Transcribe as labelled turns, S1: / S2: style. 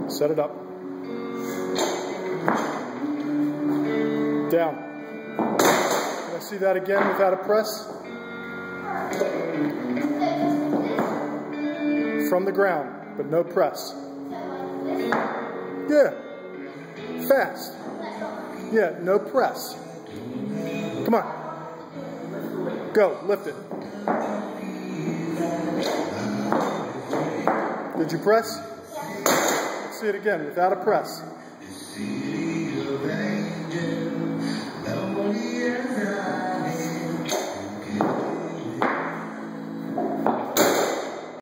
S1: Set it up. Down. Can I see that again without a press? From the ground, but no press. Yeah. Fast. Yeah, no press. Come on. Go, lift it. Did you press? Let's see it again without a press.